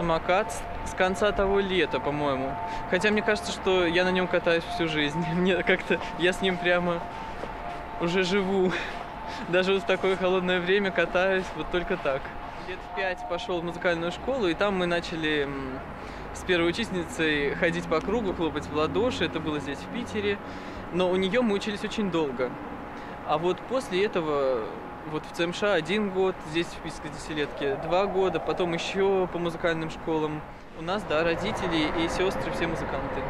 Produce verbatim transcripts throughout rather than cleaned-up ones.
самокат с конца того лета, по-моему. Хотя мне кажется, что я на нем катаюсь всю жизнь. Мне как-то, я с ним прямо уже живу. Даже вот в такое холодное время катаюсь вот только так. Лет в пять пошел в музыкальную школу, и там мы начали с первой учительницей ходить по кругу, хлопать в ладоши. Это было здесь, в Питере. Но у нее мы учились очень долго. А вот после этого, вот в ЦМШ один год, здесь в Питерской десятилетке два года, потом еще по музыкальным школам. У нас, да, родители и сестры все музыканты.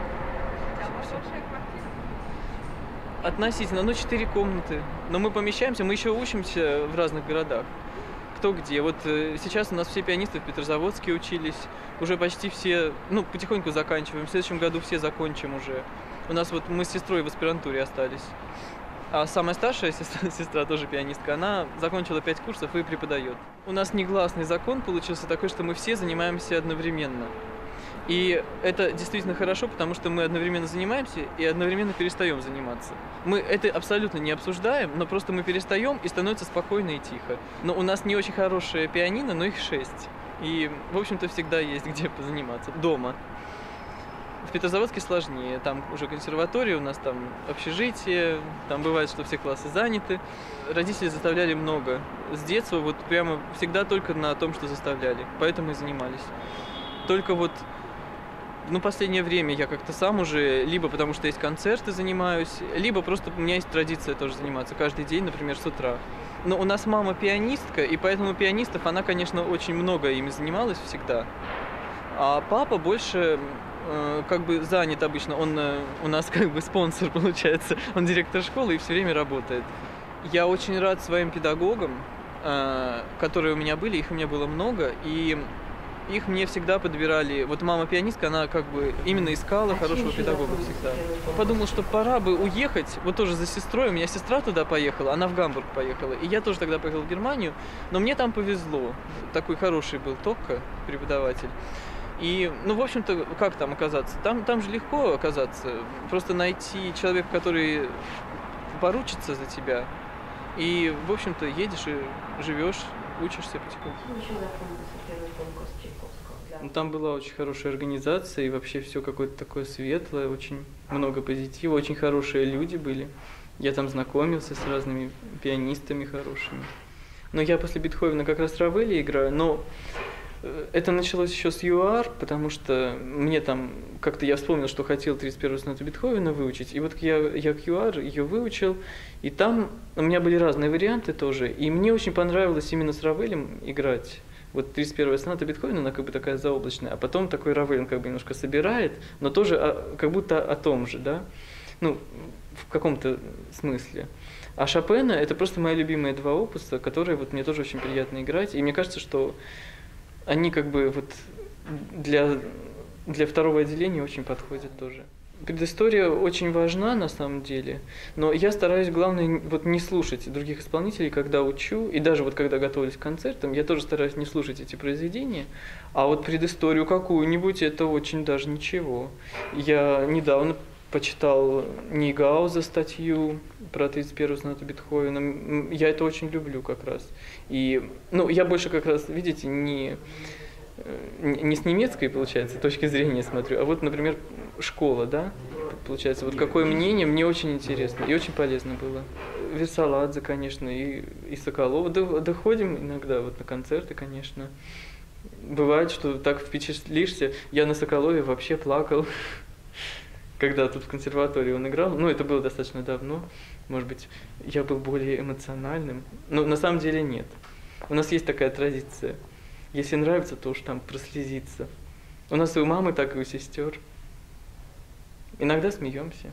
Относительно, ну, четыре комнаты. Но мы помещаемся, мы еще учимся в разных городах. Кто где. Вот э, сейчас у нас все пианисты в Петрозаводске учились. Уже почти все, ну, потихоньку заканчиваем. В следующем году все закончим уже. У нас вот мы с сестрой в аспирантуре остались. А самая старшая сестра, сестра, тоже пианистка, она закончила пять курсов и преподает. У нас негласный закон получился такой, что мы все занимаемся одновременно. И это действительно хорошо, потому что мы одновременно занимаемся и одновременно перестаем заниматься. Мы это абсолютно не обсуждаем, но просто мы перестаем, и становится спокойно и тихо. Но у нас не очень хорошее пианино, но их шесть. И, в общем-то, всегда есть где позаниматься. Дома. В Петрозаводске сложнее. Там уже консерватория, у нас там общежитие, там бывает, что все классы заняты. Родители заставляли много. С детства вот прямо всегда только на том, что заставляли. Поэтому и занимались. Только вот ну, последнее время я как-то сам уже, либо потому что есть концерты, занимаюсь, либо просто у меня есть традиция тоже заниматься каждый день, например, с утра. Но у нас мама пианистка, и поэтому пианистов, она, конечно, очень много ими занималась всегда. А папа больше э, как бы занят обычно, он э, у нас как бы спонсор получается, он директор школы и все время работает. Я очень рад своим педагогам, э, которые у меня были, их у меня было много, и их мне всегда подбирали. Вот мама пианистка, она как бы именно искала хорошего педагога всегда. Подумал, что пора бы уехать, вот тоже за сестрой. У меня сестра туда поехала, она в Гамбург поехала. И я тоже тогда поехал в Германию, но мне там повезло. Такой хороший был Токко, преподаватель. И, ну, в общем-то, как там оказаться? Там, там же легко оказаться. Просто найти человека, который поручится за тебя. И, в общем-то, едешь и живешь, учишься потихоньку. Ну, там была очень хорошая организация, и вообще все какое-то такое светлое, очень много позитива, очень хорошие люди были. Я там знакомился с разными пианистами хорошими. Но я после Бетховена как раз Равелли играю, но это началось еще с ЮАР, потому что мне там, как-то я вспомнил, что хотел тридцать первую сонату Бетховена выучить, и вот я, я к ЮАР ее выучил, и там у меня были разные варианты тоже, и мне очень понравилось именно с Равелем играть. Вот тридцать первая соната Бетховена, она как бы такая заоблачная, а потом такой Равель, он как бы немножко собирает, но тоже о, как будто о том же, да, ну, в каком-то смысле. А Шопена — это просто мои любимые два опуса, которые вот мне тоже очень приятно играть, и мне кажется, что они как бы вот для, для второго отделения очень подходят тоже. Предыстория очень важна на самом деле, но я стараюсь, главное, вот не слушать других исполнителей, когда учу, и даже вот когда готовлюсь к концертам, я тоже стараюсь не слушать эти произведения, а вот предысторию какую-нибудь, это очень даже ничего. Я недавно почитал Нейгауза статью про тридцать первую сонату Бетховена, я это очень люблю как раз. И, ну, я больше как раз, видите, не... не с немецкой, получается, точки зрения смотрю, а вот, например, школа, да, получается, вот какое мнение, мне очень интересно и очень полезно было. Версаладзе, конечно, и, и Соколова, доходим иногда вот на концерты, конечно. Бывает, что так впечатлишься, я на Соколове вообще плакал, когда тут в консерватории он играл, ну, это было достаточно давно, может быть, я был более эмоциональным, но на самом деле нет. У нас есть такая традиция. Если нравится, то уж там прослезиться. У нас и у мамы, так и у сестер. Иногда смеемся.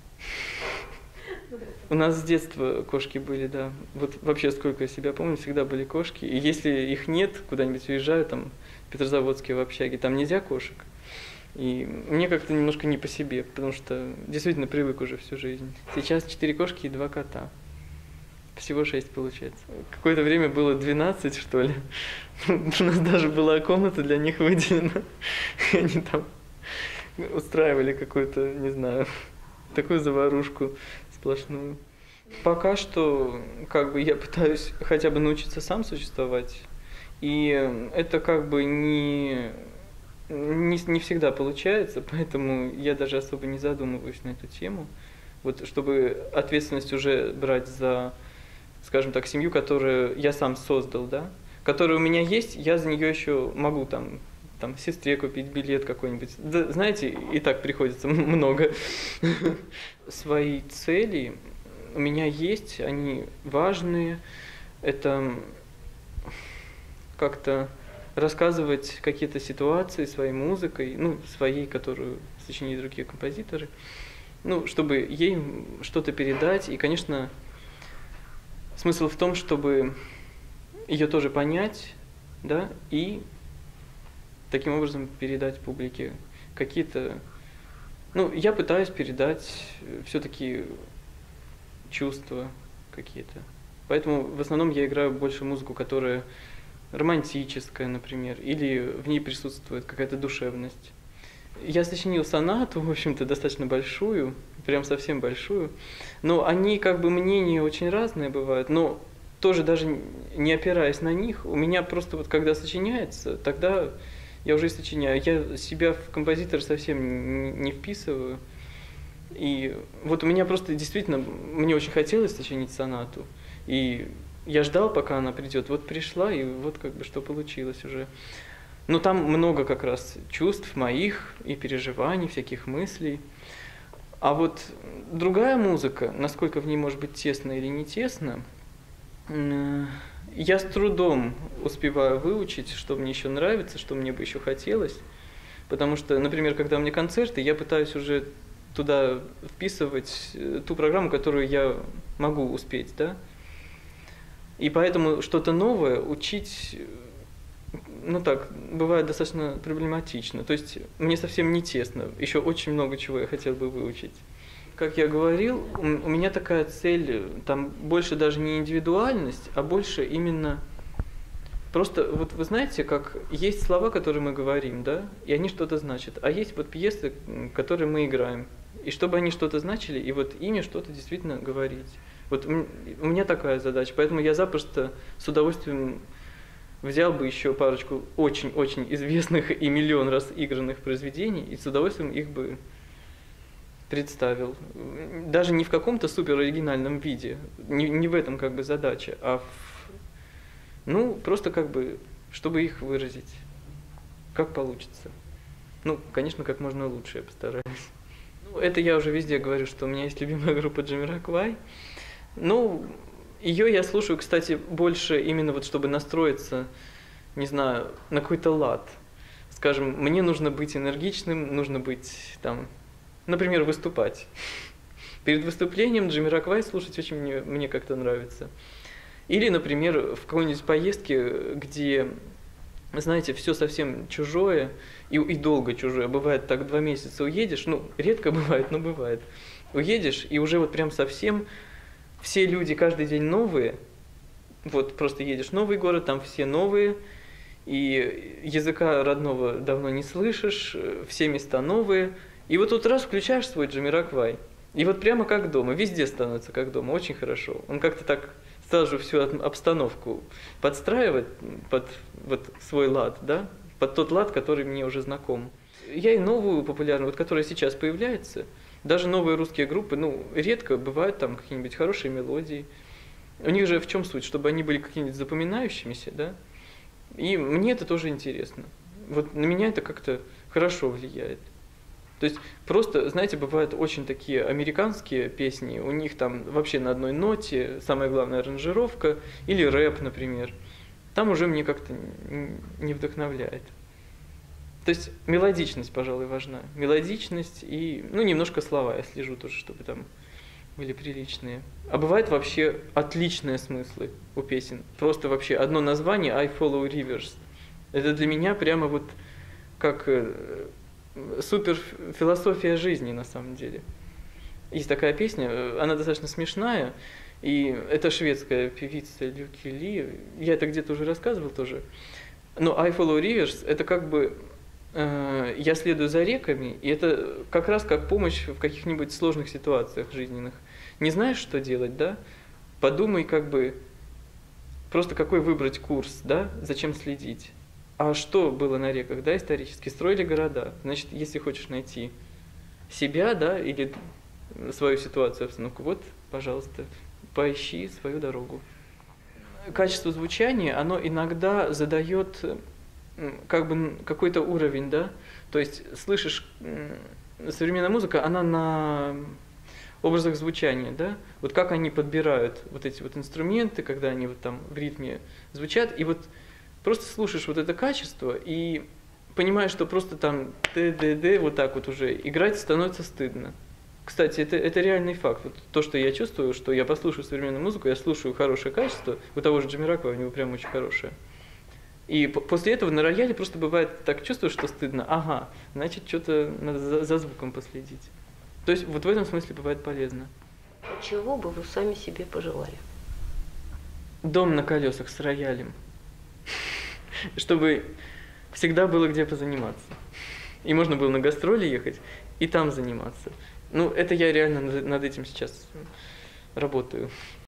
У нас с детства кошки были, да. Вот вообще, сколько я себя помню, всегда были кошки. И если их нет, куда-нибудь уезжаю, там, в Петрозаводске в общаге, там нельзя кошек. И мне как-то немножко не по себе, потому что действительно привык уже всю жизнь. Сейчас четыре кошки и два кота. Всего шесть получается. Какое-то время было двенадцать, что ли. У нас даже была комната для них выделена. И они там устраивали какую-то, не знаю, такую заварушку сплошную. Пока что, как бы, я пытаюсь хотя бы научиться сам существовать. И это как бы не, не, не всегда получается, поэтому я даже особо не задумываюсь на эту тему. Вот чтобы ответственность уже брать за, скажем так, семью, которую я сам создал, да, которая у меня есть, я за нее еще могу там, там сестре купить билет какой-нибудь. Да, знаете, и так приходится много. Свои цели у меня есть, они важные. Это как-то рассказывать какие-то ситуации своей музыкой, ну, своей, которую сочинили другие композиторы, ну, чтобы ей что-то передать. И, конечно, смысл в том, чтобы ее тоже понять, да, и таким образом передать публике какие-то... Ну, я пытаюсь передать все-таки чувства какие-то. Поэтому в основном я играю больше музыку, которая романтическая, например, или в ней присутствует какая-то душевность. Я сочинил сонату, в общем-то, достаточно большую, прям совсем большую, но они как бы мнения очень разные бывают, но тоже даже не опираясь на них, у меня просто вот когда сочиняется, тогда я уже сочиняю. Я себя в композитор совсем не вписываю. И вот у меня просто действительно, мне очень хотелось сочинить сонату. И я ждал, пока она придет. Вот пришла, и вот как бы что получилось уже. Но там много как раз чувств моих и переживаний, всяких мыслей. А вот другая музыка, насколько в ней может быть тесно или не тесно, я с трудом успеваю выучить, что мне еще нравится, что мне бы еще хотелось. Потому что, например, когда у меня концерты, я пытаюсь уже туда вписывать ту программу, которую я могу успеть, да. И поэтому что-то новое учить, ну так, бывает достаточно проблематично. То есть мне совсем не тесно, еще очень много чего я хотел бы выучить. Как я говорил, у меня такая цель, там больше даже не индивидуальность, а больше именно просто, вот вы знаете, как есть слова, которые мы говорим, да, и они что-то значат, а есть вот пьесы, которые мы играем, и чтобы они что-то значили, и вот ими что-то действительно говорить. Вот у меня такая задача, поэтому я запросто с удовольствием взял бы еще парочку очень-очень известных и миллион раз игранных произведений, и с удовольствием их бы представил. Даже не в каком-то супер оригинальном виде, не, не в этом как бы задача, а в, ну, просто как бы, чтобы их выразить, как получится. Ну, конечно, как можно лучше я постараюсь. Ну, это я уже везде говорю, что у меня есть любимая группа Джамироквай. Ну, ее я слушаю, кстати, больше именно вот чтобы настроиться, не знаю, на какой-то лад. Скажем, мне нужно быть энергичным, нужно быть там, например, выступать. Перед выступлением Джамироквай слушать очень мне, мне как-то нравится. Или, например, в какой-нибудь поездке, где, знаете, все совсем чужое и, и долго чужое. Бывает так, два месяца уедешь, ну, редко бывает, но бывает. Уедешь, и уже вот прям совсем все люди каждый день новые. Вот просто едешь в новый город, там все новые, и языка родного давно не слышишь, все места новые. И вот тут раз включаешь свой Джамироквай, и вот прямо как дома, везде становится как дома, очень хорошо. Он как-то так сразу всю обстановку подстраивает под вот свой лад, да, под тот лад, который мне уже знаком. Я и новую популярную, вот которая сейчас появляется, даже новые русские группы, ну, редко бывают там какие-нибудь хорошие мелодии. У них же в чем суть? Чтобы они были какими-нибудь запоминающимися, да? И мне это тоже интересно. Вот на меня это как-то хорошо влияет. То есть просто, знаете, бывают очень такие американские песни, у них там вообще на одной ноте, самая главная аранжировка, или рэп, например. Там уже мне как-то не вдохновляет. То есть мелодичность, пожалуй, важна. Мелодичность и, ну, немножко слова я слежу тоже, чтобы там были приличные. А бывают вообще отличные смыслы у песен. Просто вообще одно название I Follow Rivers. Это для меня прямо вот как супер философия жизни на самом деле. Есть такая песня, она достаточно смешная, и это шведская певица Люки Ли. Я это где-то уже рассказывал тоже. Но I Follow Rivers это как бы э, я следую за реками, и это как раз как помощь в каких-нибудь сложных ситуациях жизненных. Не знаешь, что делать, да? Подумай, как бы просто какой выбрать курс, да? Зачем следить? А что было на реках, да, исторически? Строили города. Значит, если хочешь найти себя, да, или свою ситуацию, обстановку, вот, пожалуйста, поищи свою дорогу. Качество звучания, оно иногда задает как бы какой-то уровень, да, то есть слышишь, современная музыка, она на образах звучания, да, вот как они подбирают вот эти вот инструменты, когда они вот там в ритме звучат, и вот просто слушаешь вот это качество и понимаешь, что просто там д-д-д вот так вот уже играть становится стыдно. Кстати, это, это реальный факт. Вот то, что я чувствую, что я послушаю современную музыку, я слушаю хорошее качество, у того же Джамиракова, у него прям очень хорошее. И после этого на рояле просто бывает так чувствуешь, что стыдно. Ага, значит, что-то надо за, за звуком последить. То есть вот в этом смысле бывает полезно. Чего бы вы сами себе пожелали? Дом на колесах с роялем. Чтобы всегда было где позаниматься. И можно было на гастроли ехать и там заниматься. Ну, это я реально над этим сейчас работаю.